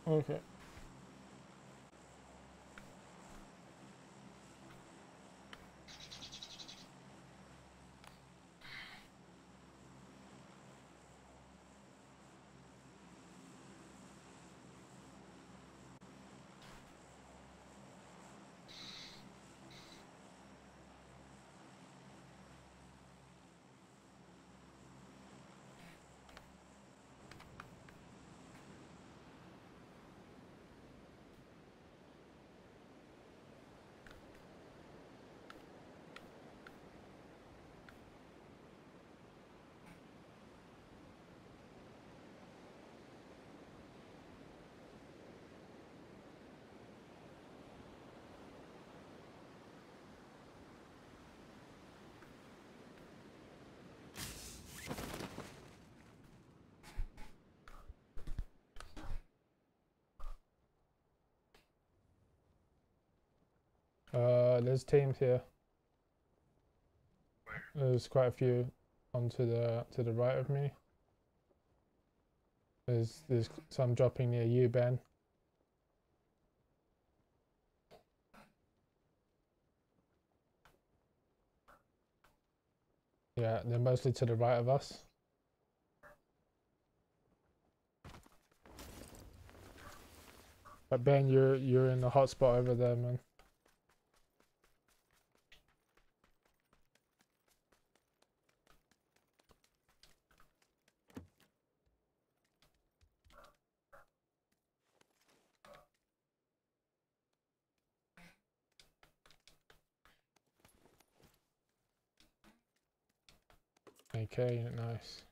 Okay. There's teams here. There's quite a few onto the right of me. There's some dropping near you, Ben. Yeah, they're mostly to the right of us. But Ben, you're in the hot spot over there, man. Okay, nice.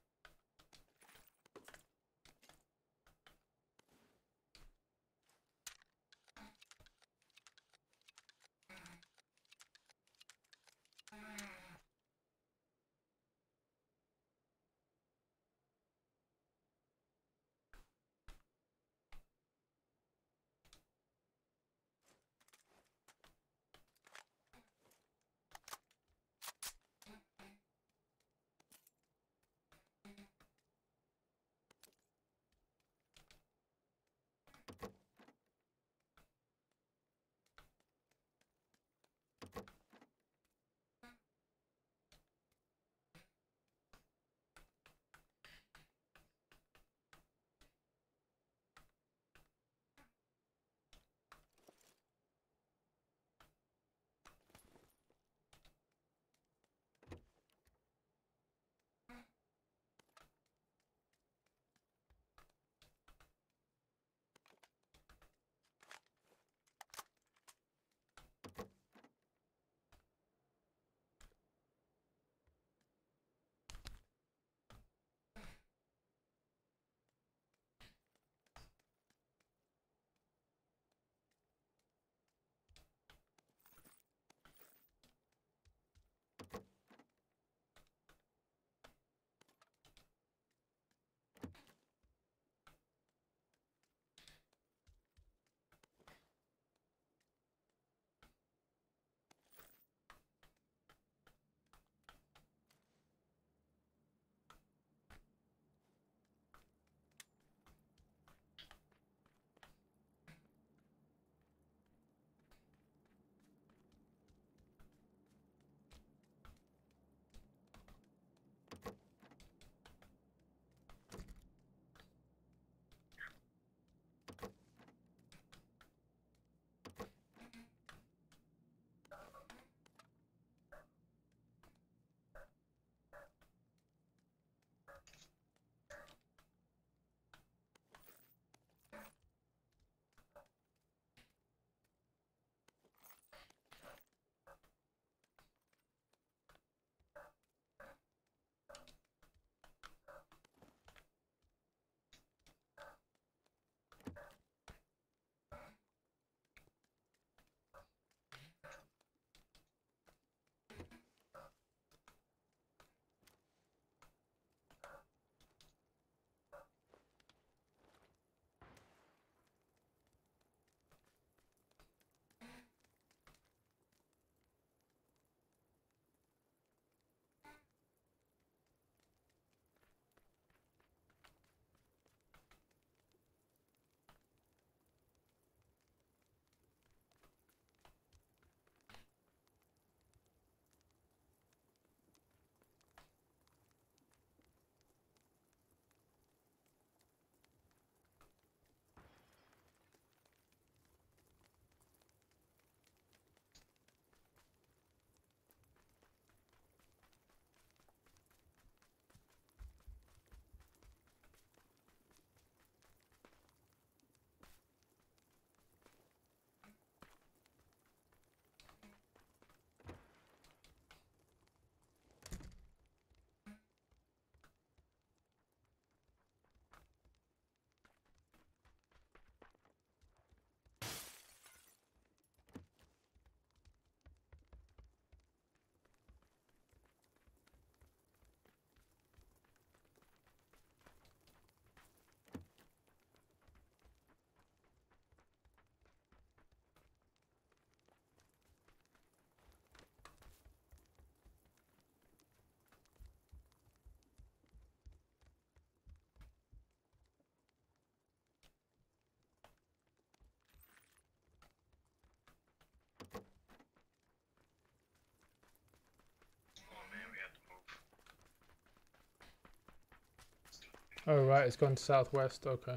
Oh right, it's gone to southwest. Okay.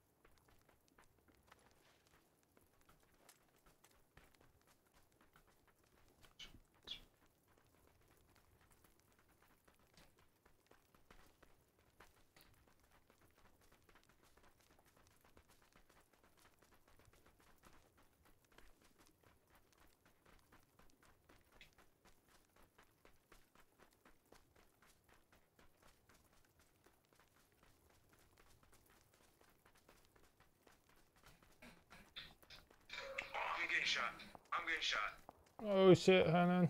I'm getting shot. I'm getting shot. Oh shit, Hanan.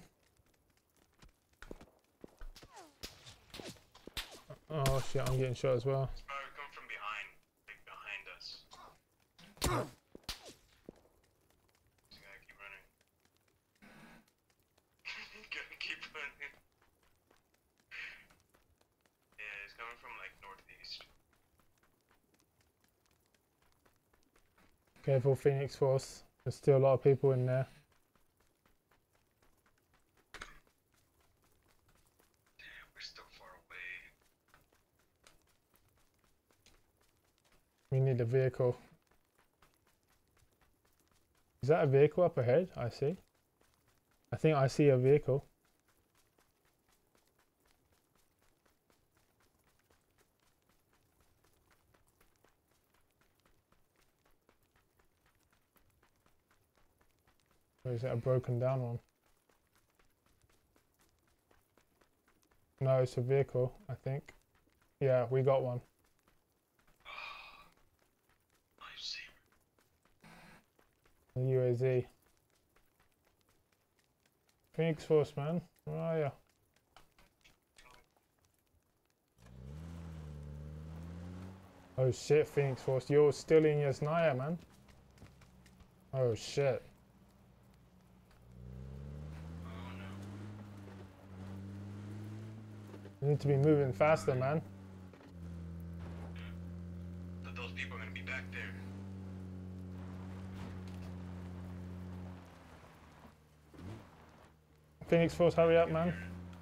Oh shit, I'm getting shot as well. It's probably come from behind, like behind us. Just gotta keep running. Gotta keep running. Yeah, it's coming from like northeast. Careful, Phoenix Force. There's still a lot of people in there. Damn, we're still far away. We need a vehicle. Is that a vehicle up ahead? I see. I think I see a vehicle. Or is it a broken down one? No, it's a vehicle, I think. Yeah, we got one. Lifesaver. The UAZ. Phoenix Force, man. Where are you? Oh shit, Phoenix Force. You're still in Yasnaya, man. Oh shit. Oh no. You need to be moving faster, man. But those people are gonna be back there. Phoenix Force, hurry up, man.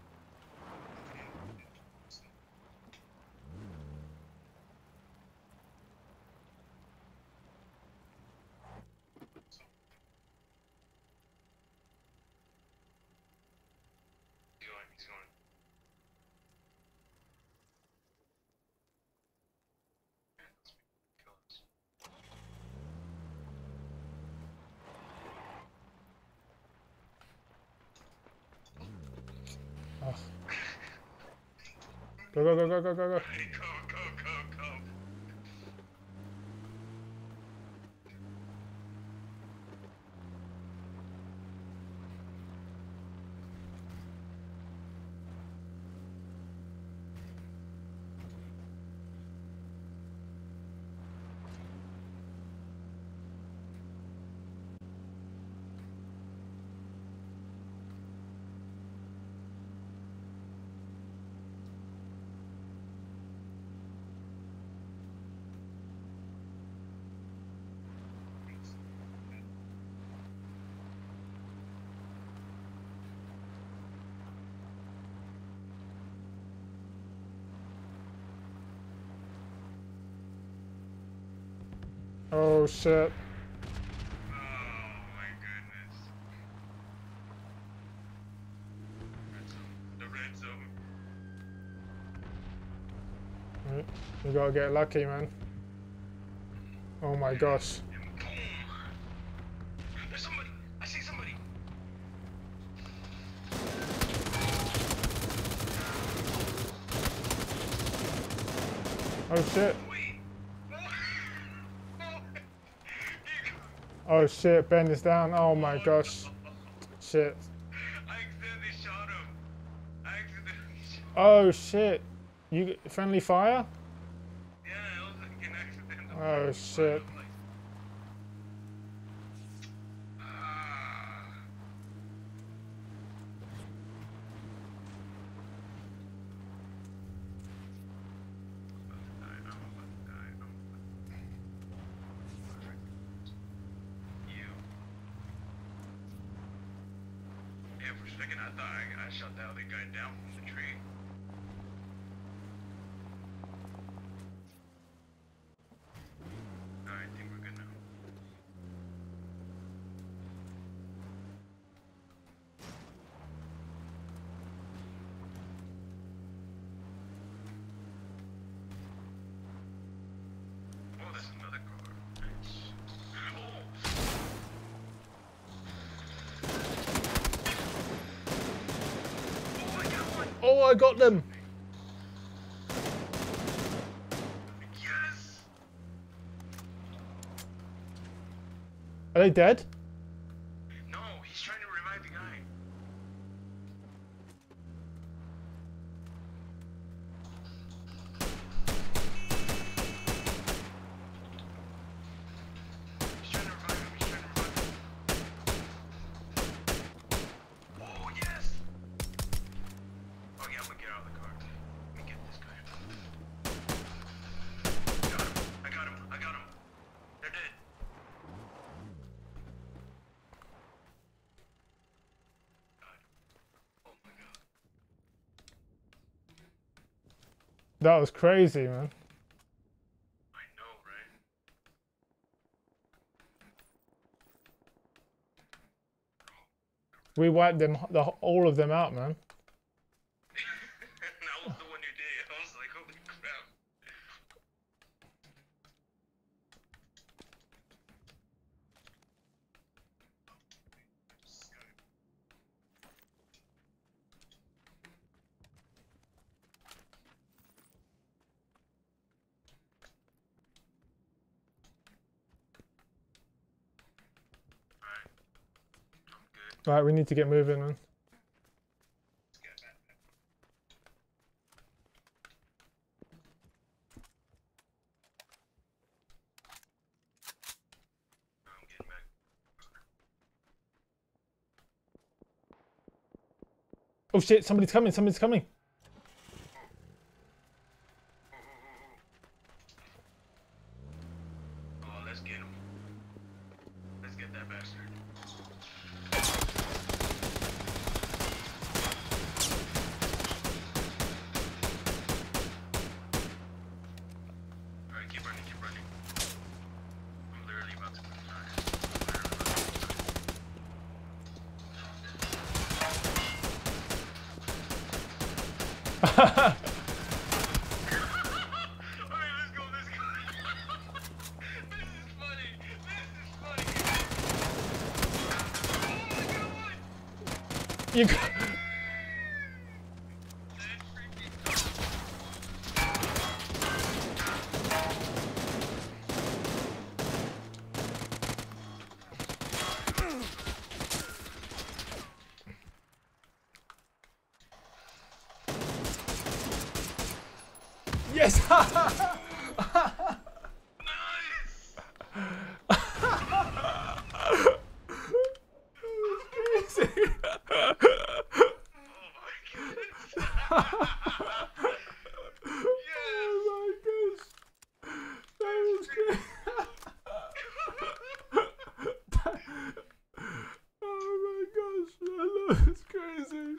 He's going. Kill us. Oh. Go, go, go, go, go, go, go. Hey, go. Oh shit. Oh my goodness. The red zone. Right. You gotta get lucky, man. Oh my gosh. And boom. There's somebody. I see somebody. Oh shit. Wait. Oh shit, Ben is down. Oh my gosh. Shit. I accidentally shot him. I accidentally shot him. Oh shit. You friendly fire? Yeah, it was like an accidental. Oh shit. Ah. You. Yeah, for a second I thought I shot the other guy down from the tree. Oh, I got them. Yes. Are they dead? No, he's trying to revive the guy. He's trying to revive him. He's trying to revive him. Oh yes. Okay, I'm gonna get out of the car. Let me get this guy. Got him. I got him. I got him. They're dead. God. Oh my god. That was crazy, man. I know, right? We wiped them, all of them out, man. That was the one you did. I was like, holy crap. Alright. I'm good. Right, we need to get moving, man. Let's get back. I'm getting back. Oh shit, somebody's coming, somebody's coming. Oh, let's get him. Let's get that bastard. Alright, keep running, keep running. I'm literally about to die. Alright, let's go, let's go. This is funny. This is funny. Oh my god. You got... That's freaking Yes! nice. Crazy. Oh my goodness. Yes. Oh my gosh. That was crazy. Oh my gosh, that was crazy.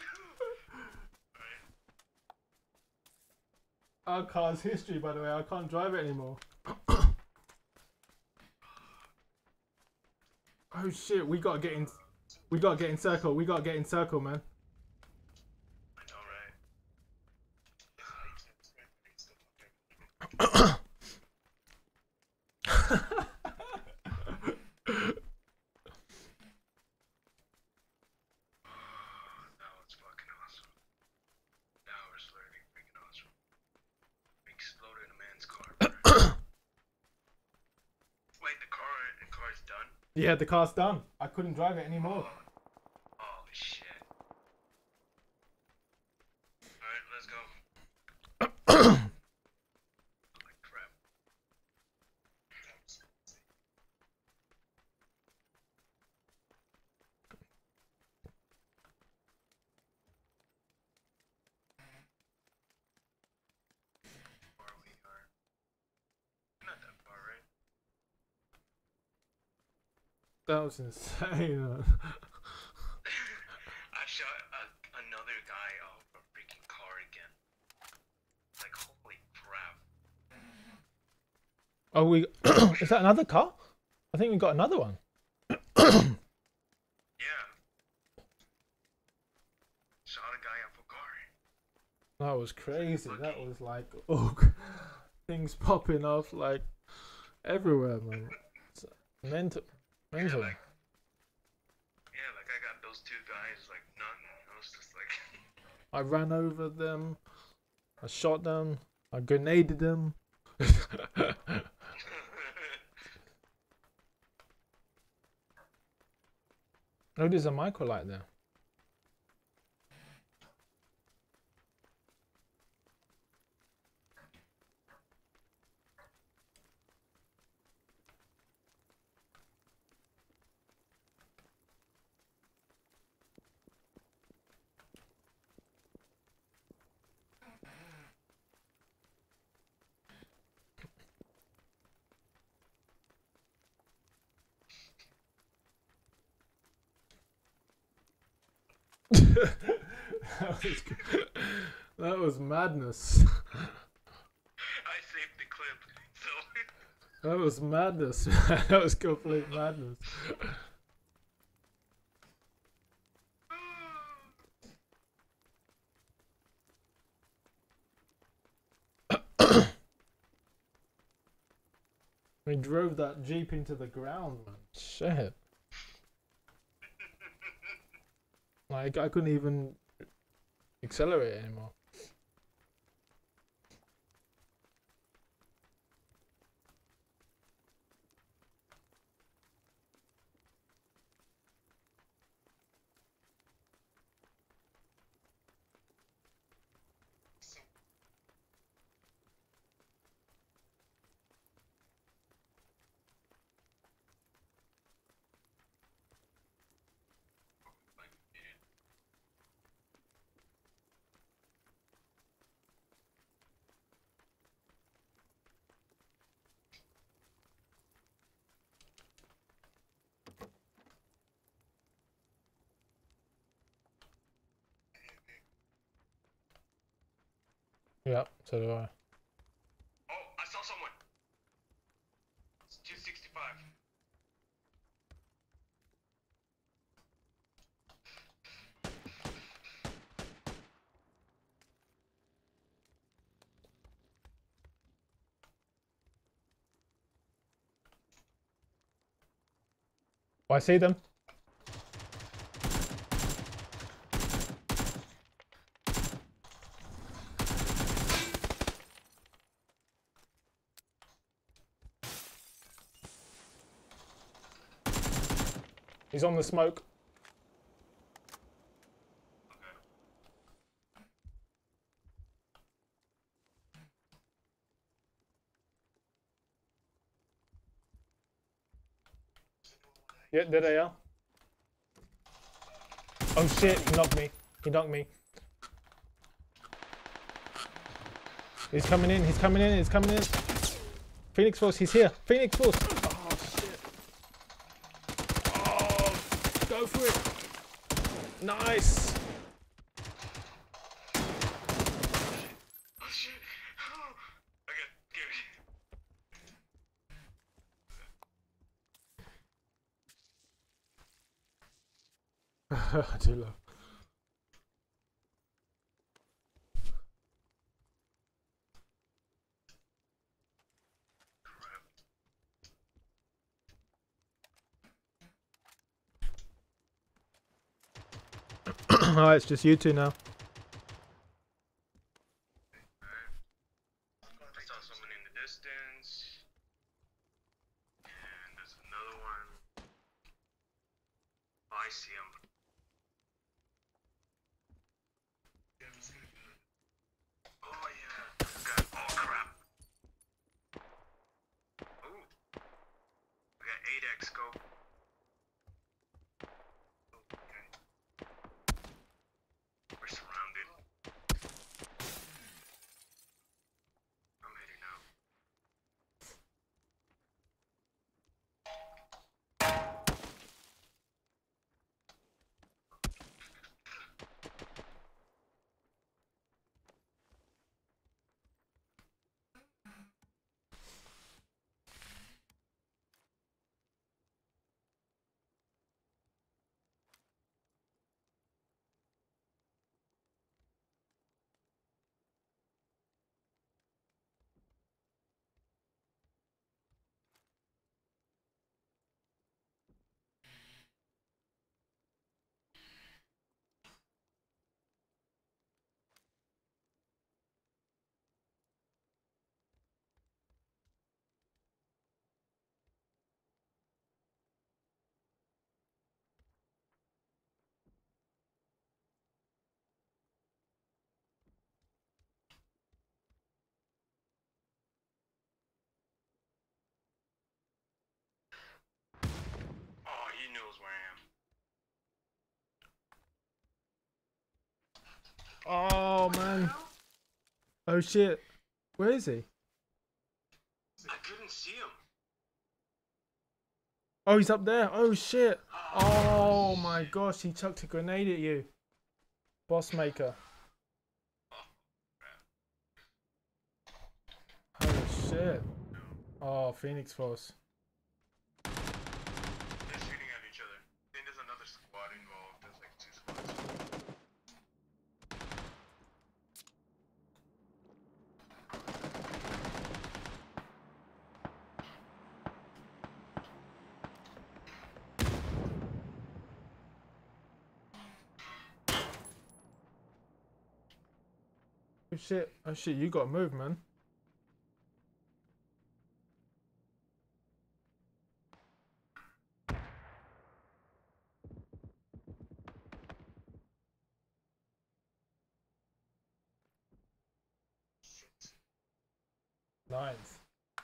Our car's history, by the way. I can't drive it anymore. Oh shit, we gotta get in. We gotta get in circle. We gotta get in circle, man. I know, right? That was fucking awesome. That was literally freaking awesome. We exploded a man's car. Wait, the car's done? Yeah, the car's done. I couldn't drive it anymore. Oh shit. Alright, let's go. Holy crap. Far we are. Not that far, right? That was insane, man. I shot another guy off a freaking car again. Like, holy crap. Oh, we... Is that another car? I think we got another one. Yeah. Shot a guy off a car. That was crazy. That was like... Oh, things popping off like everywhere, man. It's mental. Mental. Yeah, like I got those two guys like nothing. I was just like I ran over them. I shot them. I grenaded them. Oh, there's a microlight there. That was madness. I saved the clip, so. That was madness. That was complete madness. We drove that Jeep into the ground, man. Shit. Like, I couldn't even accelerate anymore. Yeah, so do I. Oh, I saw someone. It's 265. Oh, I see them. He's on the smoke. Yeah, there they are. Oh shit, he knocked me. He knocked me. He's coming in, he's coming in, he's coming in. Phoenix Force, he's here. Phoenix Force. Oh shit. Oh, go for it. Nice. Oh shit. Okay, good. Too low. Alright, it's just you two now. I saw someone in the distance. And there's another one. Oh, I see him. Oh yeah. Got, oh crap. Oh. I got 8x scope. Okay. We're surrounded. I'm heading out. man. Oh shit. Where is he? I couldn't see him. Oh, he's up there. Oh shit. Oh my gosh, he chucked a grenade at you. Boss maker. Oh shit. Oh, Phoenix Force. They're shooting at each other. Then there's another squad involved. There's like 2 squads. Oh shit. Oh shit, you gotta move, man. Nice.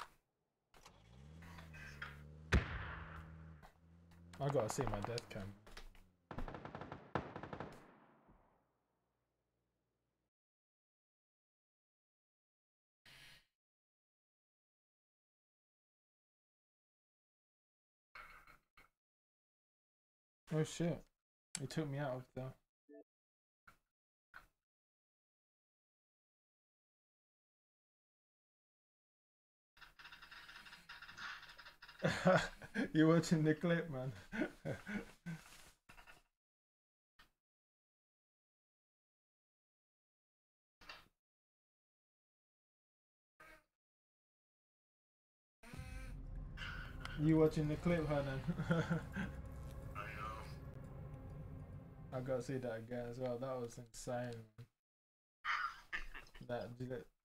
I gotta see my death cam. Oh shit. He took me out of there. You watching the clip, man? You watching the clip, Hernan? I know. I gotta see that again as well. That was insane. That